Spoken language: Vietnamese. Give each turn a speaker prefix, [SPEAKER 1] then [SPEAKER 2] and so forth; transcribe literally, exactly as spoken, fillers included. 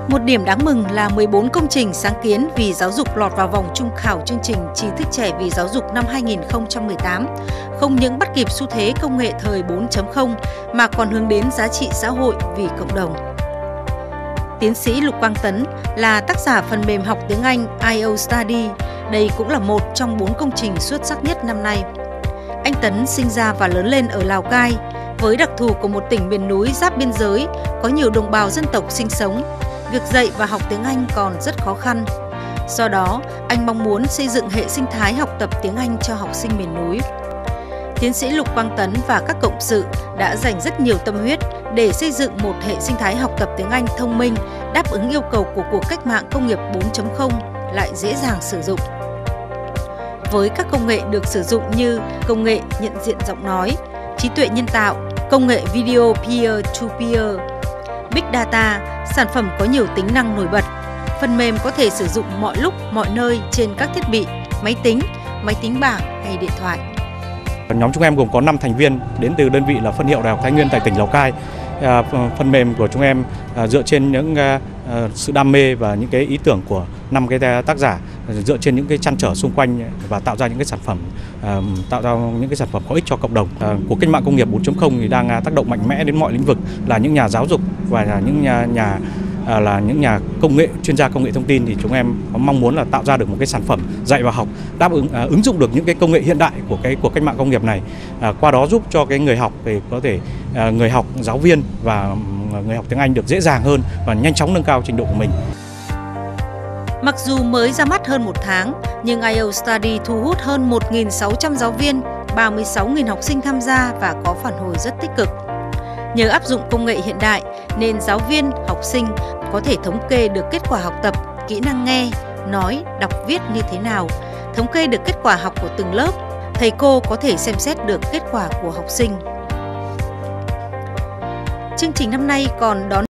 [SPEAKER 1] Một điểm đáng mừng là mười bốn công trình sáng kiến vì giáo dục lọt vào vòng chung khảo chương trình trí thức trẻ vì giáo dục năm hai nghìn không trăm mười tám, không những bắt kịp xu thế công nghệ thời bốn chấm không mà còn hướng đến giá trị xã hội vì cộng đồng. Tiến sĩ Lục Quang Tấn là tác giả phần mềm học tiếng Anh i e lờ Study. Đây cũng là một trong bốn công trình xuất sắc nhất năm nay. Anh Tấn sinh ra và lớn lên ở Lào Cai, với đặc thù của một tỉnh miền núi giáp biên giới, có nhiều đồng bào dân tộc sinh sống. Việc dạy và học tiếng Anh còn rất khó khăn. Do đó, anh mong muốn xây dựng hệ sinh thái học tập tiếng Anh cho học sinh miền núi. Tiến sĩ Lục Quang Tấn và các cộng sự đã dành rất nhiều tâm huyết để xây dựng một hệ sinh thái học tập tiếng Anh thông minh, đáp ứng yêu cầu của cuộc cách mạng công nghiệp bốn chấm không, lại dễ dàng sử dụng. Với các công nghệ được sử dụng như công nghệ nhận diện giọng nói, trí tuệ nhân tạo, công nghệ video peer-to-peer, Big Data, sản phẩm có nhiều tính năng nổi bật. Phần mềm có thể sử dụng mọi lúc, mọi nơi trên các thiết bị, máy tính, máy tính bảng hay điện thoại.
[SPEAKER 2] Nhóm chúng em gồm có năm thành viên đến từ đơn vị là phân hiệu Đại học Thái Nguyên tại tỉnh Lào Cai. À, phần mềm của chúng em à, dựa trên những à, sự đam mê và những cái ý tưởng của năm cái tác giả, dựa trên những cái trăn trở xung quanh và tạo ra những cái sản phẩm à, tạo ra những cái sản phẩm có ích cho cộng đồng. À, cuộc cách mạng công nghiệp bốn chấm không thì đang tác động mạnh mẽ đến mọi lĩnh vực, là những nhà giáo dục và là những nhà, nhà À, là những nhà công nghệ, chuyên gia công nghệ thông tin, thì chúng em có mong muốn là tạo ra được một cái sản phẩm dạy và học đáp ứng à, ứng dụng được những cái công nghệ hiện đại của cái cuộc cách mạng công nghiệp này, à, qua đó giúp cho cái người học thì có thể à, người học, giáo viên và người học tiếng Anh được dễ dàng hơn và nhanh chóng nâng cao trình độ của mình.
[SPEAKER 1] Mặc dù mới ra mắt hơn một tháng, nhưng i e lờ Study thu hút hơn một nghìn sáu trăm giáo viên, ba mươi sáu nghìn học sinh tham gia và có phản hồi rất tích cực. Nhờ áp dụng công nghệ hiện đại nên giáo viên, học sinh có thể thống kê được kết quả học tập, kỹ năng nghe, nói, đọc, viết như thế nào, thống kê được kết quả học của từng lớp, thầy cô có thể xem xét được kết quả của học sinh. Chương trình năm nay còn đón